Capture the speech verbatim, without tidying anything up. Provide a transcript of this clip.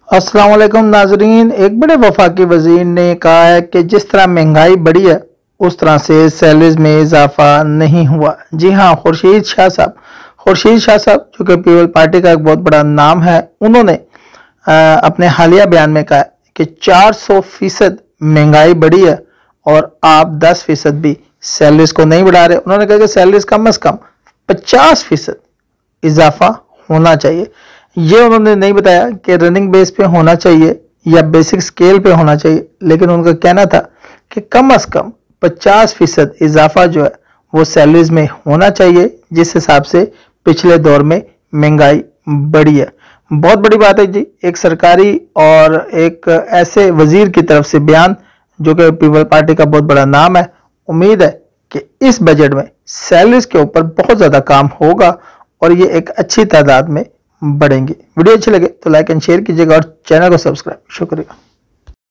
अस्सलाम वालेकुम नाजरीन। एक बड़े वफाकी वजीर ने कहा है कि जिस तरह महंगाई बढ़ी है उस तरह से सैलरीज में इजाफा नहीं हुआ। जी हाँ, खुर्शीद शाह साहब खुर्शीद शाह साहब जो कि पीपल पार्टी का एक बहुत बड़ा नाम है, उन्होंने आ, अपने हालिया बयान में कहा कि चार सौ फीसद महंगाई बढ़ी है और आप दस फीसद भी सैलरीज को नहीं बढ़ा रहे। उन्होंने कहा कि सैलरीज कम अज कम पचास फीसद इजाफा होना चाहिए। ये उन्होंने नहीं बताया कि रनिंग बेस पे होना चाहिए या बेसिक स्केल पे होना चाहिए, लेकिन उनका कहना था कि कम अज कम पचास फीसद इजाफा जो है वो सैलरीज में होना चाहिए, जिस हिसाब से पिछले दौर में महंगाई बढ़ी है। बहुत बड़ी बात है जी, एक सरकारी और एक ऐसे वजीर की तरफ से बयान जो कि पीपल पार्टी का बहुत बड़ा नाम है। उम्मीद है कि इस बजट में सैलरीज के ऊपर बहुत ज़्यादा काम होगा और ये एक अच्छी तादाद में बढ़ेंगे। वीडियो अच्छी लगे तो लाइक एंड शेयर कीजिएगा और चैनल को सब्सक्राइब। शुक्रिया।